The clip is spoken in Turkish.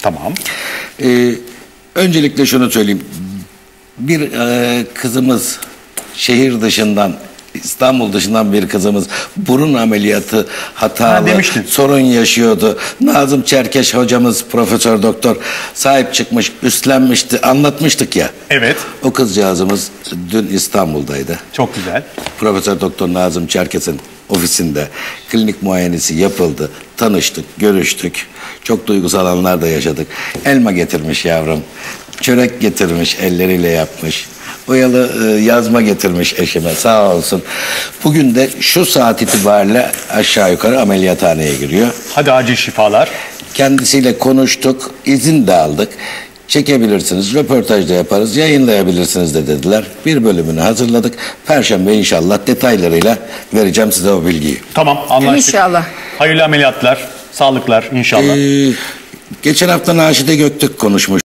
Tamam. Öncelikle şunu söyleyeyim. Bir kızımız şehir dışından, İstanbul dışından bir kızımız burun ameliyatı hatalı sorun yaşıyordu. Nazım Çerkeş hocamız, profesör doktor sahip çıkmış, üstlenmişti, anlatmıştık ya. Evet. O kızcağızımız dün İstanbul'daydı. Çok güzel. Profesör Doktor Nazım Çerkes'in ofisinde klinik muayenesi yapıldı. Tanıştık, görüştük. Çok duygusal anlar da yaşadık. Elma getirmiş yavrum. Çörek getirmiş, elleriyle yapmış. Oyalı yazma getirmiş eşime, sağ olsun. Bugün de şu saat itibariyle aşağı yukarı ameliyathaneye giriyor. Hadi acil şifalar. Kendisiyle konuştuk, izin de aldık. Çekebilirsiniz, röportaj da yaparız, yayınlayabilirsiniz de dediler. Bir bölümünü hazırladık. Perşembe inşallah detaylarıyla vereceğim size o bilgiyi. Tamam, anlaştık. İnşallah. Hayırlı ameliyatlar, sağlıklar inşallah. Geçen hafta Naşide Göktürk konuşmuş.